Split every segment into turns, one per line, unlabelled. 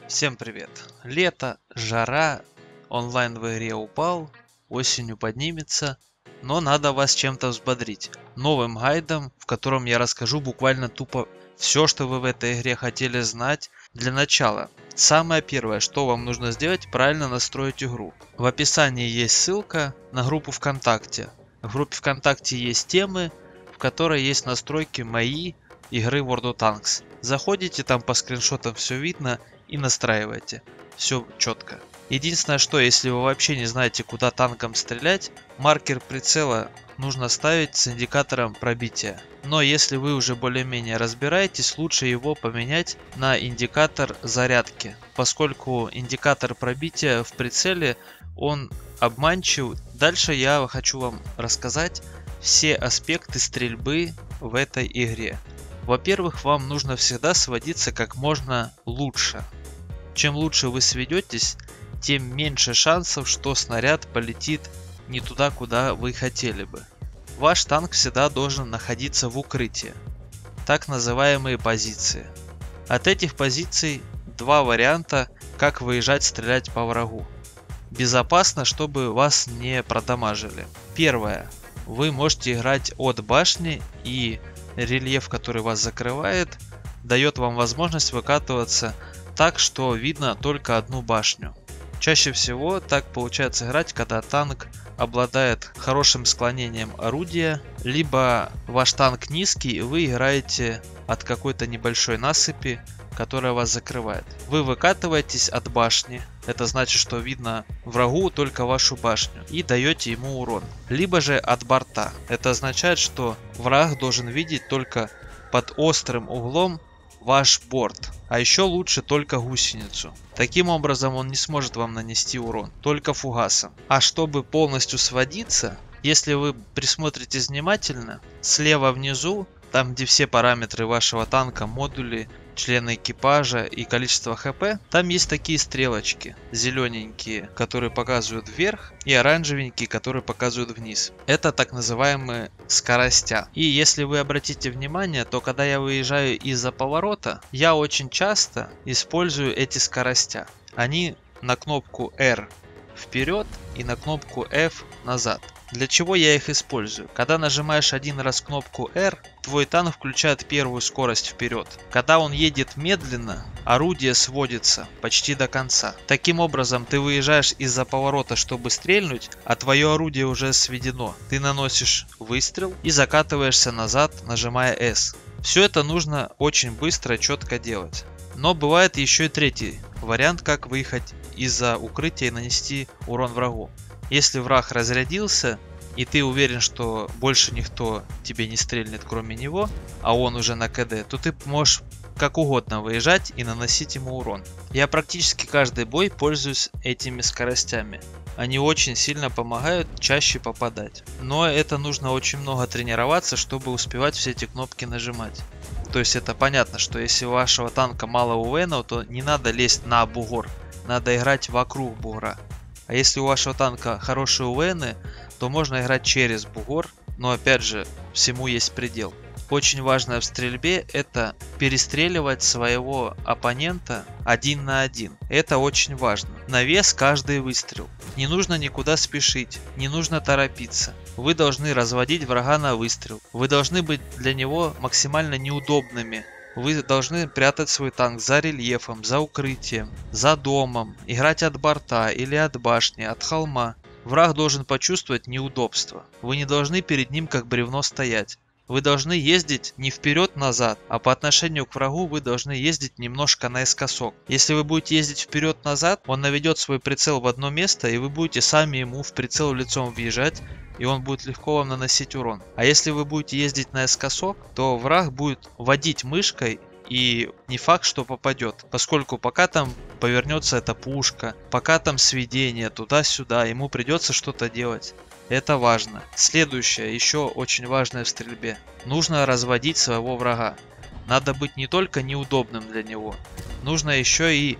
Всем привет! Лето, жара, онлайн в игре упал, осенью поднимется, но надо вас чем-то взбодрить. Новым гайдом, в котором я расскажу буквально тупо все, что вы в этой игре хотели знать. Для начала, самое первое, что вам нужно сделать, правильно настроить игру. В описании есть ссылка на группу ВКонтакте. В группе ВКонтакте есть темы, в которой есть настройки моей игры World of Tanks. Заходите, там по скриншотам все видно и настраивайте. Все четко. Единственное, что если вы вообще не знаете, куда танком стрелять, маркер прицела нужно ставить с индикатором пробития. Но если вы уже более-менее разбираетесь, лучше его поменять на индикатор зарядки, поскольку индикатор пробития в прицеле он обманчив. Дальше я хочу вам рассказать все аспекты стрельбы в этой игре. Во-первых, вам нужно всегда сводиться как можно лучше. Чем лучше вы сведетесь, тем меньше шансов, что снаряд полетит не туда, куда вы хотели бы. Ваш танк всегда должен находиться в укрытии, так называемые позиции. От этих позиций два варианта, как выезжать стрелять по врагу. Безопасно, чтобы вас не продамажили. Первое. Вы можете играть от башни, и рельеф, который вас закрывает, дает вам возможность выкатываться так, что видно только одну башню. Чаще всего так получается играть, когда танк обладает хорошим склонением орудия, либо ваш танк низкий и вы играете от какой-то небольшой насыпи, которая вас закрывает. Вы выкатываетесь от башни, это значит, что видно врагу только вашу башню, и даете ему урон. Либо же от борта, это означает, что враг должен видеть только под острым углом ваш борт, а еще лучше только гусеницу. Таким образом он не сможет вам нанести урон, только фугасом. А чтобы полностью сводиться, если вы присмотритесь внимательно, слева внизу, там где все параметры вашего танка, модули, члены экипажа и количество хп, там есть такие стрелочки, зелененькие, которые показывают вверх, и оранжевенькие, которые показывают вниз. Это так называемые скоростя. И если вы обратите внимание, то когда я выезжаю из-за поворота, я очень часто использую эти скоростя. Они на кнопку R вперед и на кнопку F назад. Для чего я их использую? Когда нажимаешь один раз кнопку R, твой танк включает первую скорость вперед. Когда он едет медленно, орудие сводится почти до конца. Таким образом, ты выезжаешь из-за поворота, чтобы стрельнуть, а твое орудие уже сведено. Ты наносишь выстрел и закатываешься назад, нажимая S. Все это нужно очень быстро и четко делать. Но бывает еще и третий вариант, как выехать из-за укрытия и нанести урон врагу. Если враг разрядился, и ты уверен, что больше никто тебе не стрельнет кроме него, а он уже на КД, то ты можешь как угодно выезжать и наносить ему урон. Я практически каждый бой пользуюсь этими скоростями. Они очень сильно помогают чаще попадать. Но это нужно очень много тренироваться, чтобы успевать все эти кнопки нажимать. То есть это понятно, что если у вашего танка мало УВНов, то не надо лезть на бугор, надо играть вокруг бугра. А если у вашего танка хорошие УВНы, то можно играть через бугор, но опять же, всему есть предел. Очень важное в стрельбе это перестреливать своего оппонента 1 на 1. Это очень важно. На вес каждый выстрел. Не нужно никуда спешить, не нужно торопиться. Вы должны разводить врага на выстрел. Вы должны быть для него максимально неудобными. Вы должны прятать свой танк за рельефом, за укрытием, за домом, играть от борта или от башни, от холма. Враг должен почувствовать неудобство. Вы не должны перед ним как бревно стоять. Вы должны ездить не вперед-назад, а по отношению к врагу вы должны ездить немножко наискосок. Если вы будете ездить вперед-назад, он наведет свой прицел в одно место, и вы будете сами ему в прицел лицом въезжать, и он будет легко вам наносить урон. А если вы будете ездить наискосок, то враг будет водить мышкой, и не факт, что попадет, поскольку пока там повернется эта пушка, пока там сведение туда-сюда, ему придется что-то делать. Это важно. Следующее, еще очень важное в стрельбе. Нужно разводить своего врага. Надо быть не только неудобным для него, нужно еще и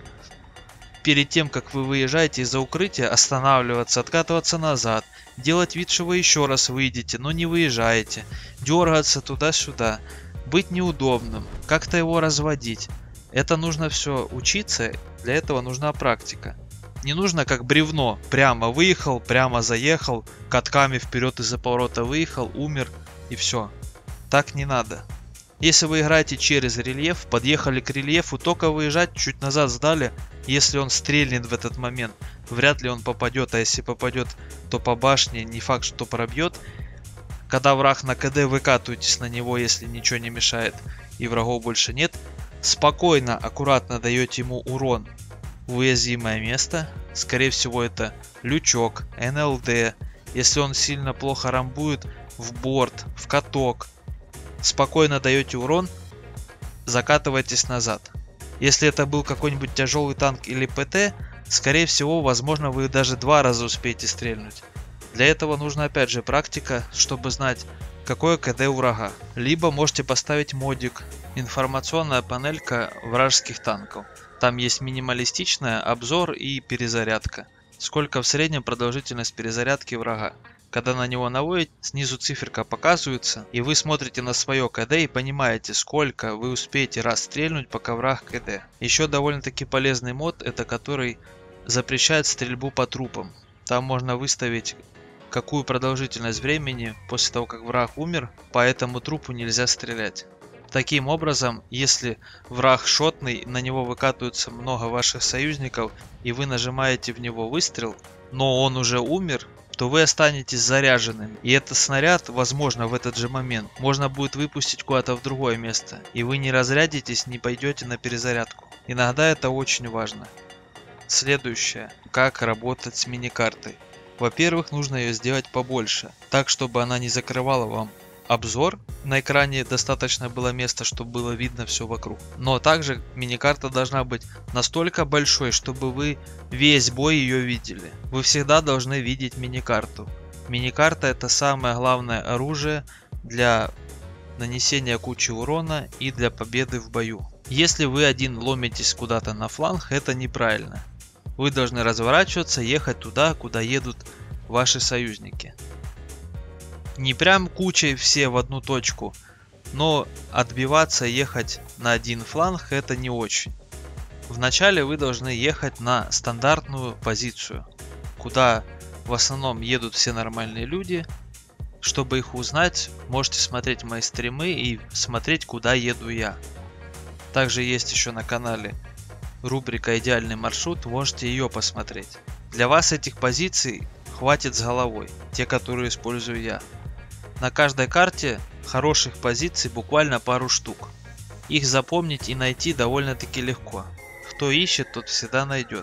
перед тем, как вы выезжаете из-за укрытия, останавливаться, откатываться назад, делать вид, что вы еще раз выйдете, но не выезжаете, дергаться туда-сюда, быть неудобным, как-то его разводить. Это нужно все учиться, Для этого нужна практика. Не нужно как бревно, прямо выехал, прямо заехал, катками вперед из-за поворота выехал, умер и все. Так не надо. Если вы играете через рельеф, подъехали к рельефу, только выезжать, чуть назад сдали, если он стрельнет в этот момент, вряд ли он попадет, а если попадет, то по башне, не факт, что пробьет. Когда враг на КД, выкатываетесь на него, если ничего не мешает и врагов больше нет. Спокойно, аккуратно даете ему урон в уязвимое место. Скорее всего это лючок, НЛД. Если он сильно плохо рамбует, в борт, в каток. Спокойно даете урон, закатываетесь назад. Если это был какой-нибудь тяжелый танк или ПТ, скорее всего, возможно, вы даже 2 раза успеете стрельнуть. Для этого нужна опять же практика, чтобы знать, какое КД у врага. Либо можете поставить модик, информационная панелька вражеских танков. Там есть минималистичная, обзор и перезарядка. Сколько в среднем продолжительность перезарядки врага. Когда на него наводите, снизу циферка показывается, и вы смотрите на свое КД и понимаете, сколько вы успеете раз стрельнуть, пока враг КД. Еще довольно-таки полезный мод, это который запрещает стрельбу по трупам. Там можно выставить, какую продолжительность времени после того, как враг умер, по этому трупу нельзя стрелять. Таким образом, если враг шотный, на него выкатывается много ваших союзников, и вы нажимаете в него выстрел, но он уже умер, то вы останетесь заряженным. И этот снаряд, возможно, в этот же момент можно будет выпустить куда-то в другое место. И вы не разрядитесь, не пойдете на перезарядку. Иногда это очень важно. Следующее. Как работать с миникартой. Во-первых, нужно ее сделать побольше. Так, чтобы она не закрывала вам обзор. На экране достаточно было места, чтобы было видно все вокруг. Но также миникарта должна быть настолько большой, чтобы вы весь бой ее видели. Вы всегда должны видеть миникарту. Миникарта — это самое главное оружие для нанесения кучи урона и для победы в бою. Если вы один ломитесь куда-то на фланг, это неправильно. Вы должны разворачиваться, ехать туда, куда едут ваши союзники. Не прям кучей все в одну точку, но отбиваться, ехать на один фланг — это не очень. Вначале вы должны ехать на стандартную позицию, куда в основном едут все нормальные люди. Чтобы их узнать, можете смотреть мои стримы и смотреть, куда еду я. Также есть еще на канале рубрика «Идеальный маршрут», можете ее посмотреть. Для вас этих позиций хватит с головой, те, которые использую я. На каждой карте хороших позиций буквально пару штук. Их запомнить и найти довольно-таки легко. Кто ищет, тот всегда найдет.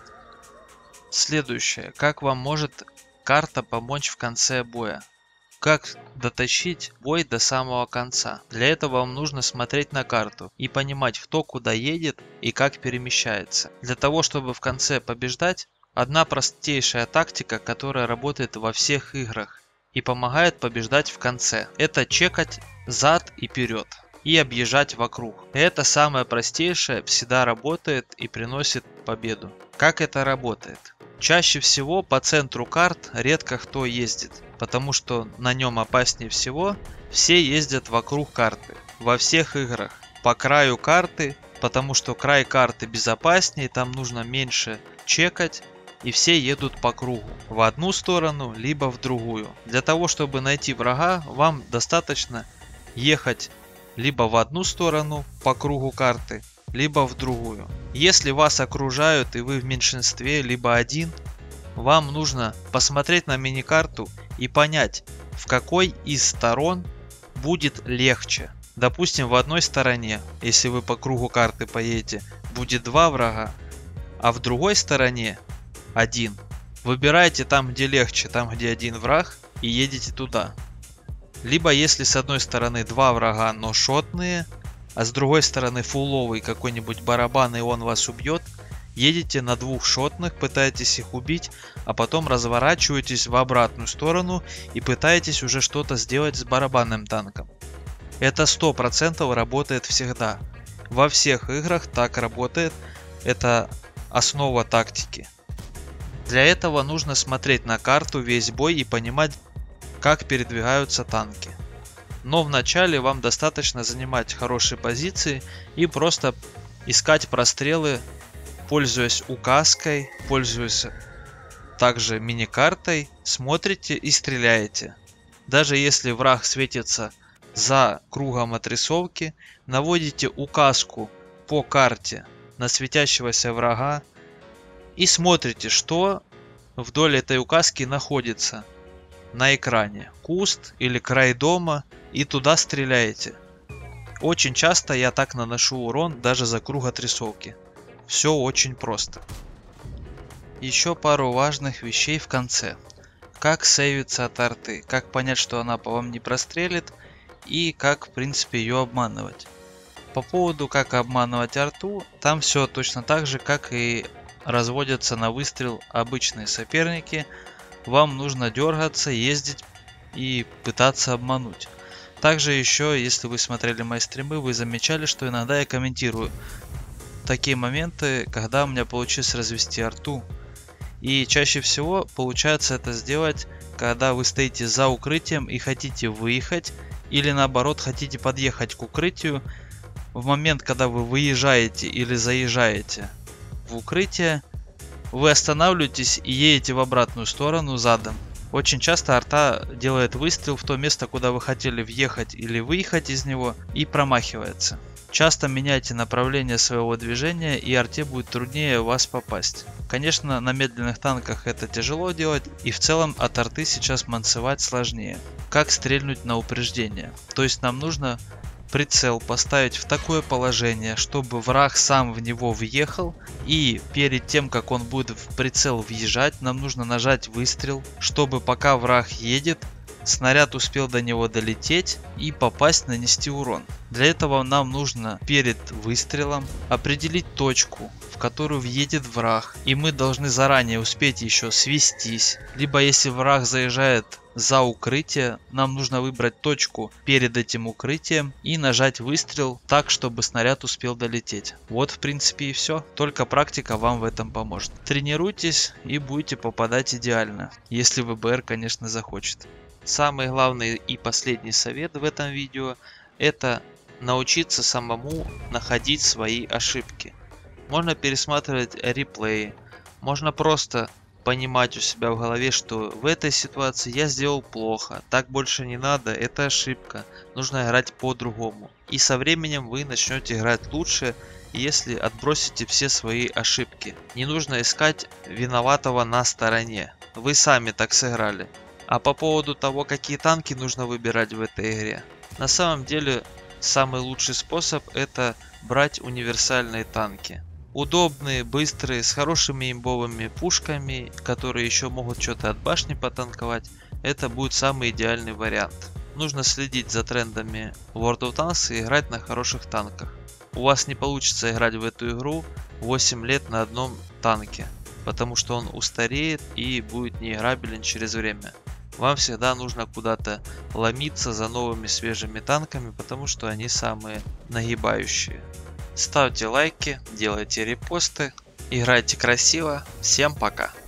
Следующее. Как вам может карта помочь в конце боя? Как дотащить бой до самого конца? Для этого вам нужно смотреть на карту и понимать, кто куда едет и как перемещается. Для того, чтобы в конце побеждать, одна простейшая тактика, которая работает во всех играх и помогает побеждать в конце. Это чекать зад и вперед и объезжать вокруг. Это самое простейшее, всегда работает и приносит победу. Как это работает? Чаще всего по центру карт редко кто ездит, потому что на нем опаснее всего. Все ездят вокруг карты. Во всех играх по краю карты, потому что край карты безопаснее, там нужно меньше чекать. И все едут по кругу, в одну сторону, либо в другую. Для того, чтобы найти врага, вам достаточно ехать либо в одну сторону по кругу карты, либо в другую. Если вас окружают и вы в меньшинстве, либо один, вам нужно посмотреть на миникарту и понять, в какой из сторон будет легче. Допустим, в одной стороне, если вы по кругу карты поедете, будет 2 врага, а в другой стороне один. Выбирайте там, где легче, там, где один враг, и едете туда. Либо если с одной стороны 2 врага, но шотные, а с другой стороны фуловый какой-нибудь барабан, и он вас убьет, едете на 2 шотных, пытаетесь их убить, а потом разворачиваетесь в обратную сторону и пытаетесь уже что-то сделать с барабанным танком. Это 100% работает всегда. Во всех играх так работает. Это основа тактики. Для этого нужно смотреть на карту весь бой и понимать, как передвигаются танки. Но вначале вам достаточно занимать хорошие позиции и просто искать прострелы пользуясь указкой, пользуясь также мини-картой, смотрите и стреляете. Даже если враг светится за кругом отрисовки, наводите указку по карте на светящегося врага и смотрите, что вдоль этой указки находится на экране. Куст или край дома, и туда стреляете. Очень часто я так наношу урон даже за круг отрисовки. Все очень просто. Еще пару важных вещей в конце. Как сейвиться от арты, как понять, что она по вам не прострелит, и как в принципе ее обманывать. По поводу как обманывать арту, там все точно так же, как и разводятся на выстрел обычные соперники. Вам нужно дергаться, ездить и пытаться обмануть. Также еще, если вы смотрели мои стримы, вы замечали, что иногда я комментирую такие моменты, когда у меня получилось развести арту. И чаще всего получается это сделать, когда вы стоите за укрытием и хотите выехать, или наоборот хотите подъехать к укрытию. В момент, когда вы выезжаете или заезжаете в укрытие, вы останавливаетесь и едете в обратную сторону задом. Очень часто арта делает выстрел в то место, куда вы хотели въехать или выехать из него, и промахивается. Часто меняйте направление своего движения, и арте будет труднее вас попасть. Конечно, на медленных танках это тяжело делать, и в целом от арты сейчас манцевать сложнее. Как стрельнуть на упреждение? То есть нам нужно прицел поставить в такое положение, чтобы враг сам в него въехал, и перед тем, как он будет в прицел въезжать, нам нужно нажать выстрел, чтобы пока враг едет, снаряд успел до него долететь и попасть, нанести урон. Для этого нам нужно перед выстрелом определить точку, в которую въедет враг, и мы должны заранее успеть еще свестись. Либо если враг заезжает за укрытие, нам нужно выбрать точку перед этим укрытием и нажать выстрел так, чтобы снаряд успел долететь. Вот в принципе и все. Только практика вам в этом поможет. Тренируйтесь и будете попадать идеально, если ВБР, конечно, захочет. Самый главный и последний совет в этом видео — это научиться самому находить свои ошибки. Можно пересматривать реплеи, можно просто понимать у себя в голове, что в этой ситуации я сделал плохо, так больше не надо, это ошибка, нужно играть по-другому. И со временем вы начнете играть лучше, если отбросите все свои ошибки. Не нужно искать виноватого на стороне, вы сами так сыграли. А по поводу того, какие танки нужно выбирать в этой игре, на самом деле самый лучший способ — это брать универсальные танки. Удобные, быстрые, с хорошими имбовыми пушками, которые еще могут что-то от башни потанковать. Это будет самый идеальный вариант. Нужно следить за трендами World of Tanks и играть на хороших танках. У вас не получится играть в эту игру 8 лет на одном танке, потому что он устареет и будет неиграбелен через время. Вам всегда нужно куда-то ломиться за новыми свежими танками, потому что они самые нагибающие. Ставьте лайки, делайте репосты, играйте красиво. Всем пока!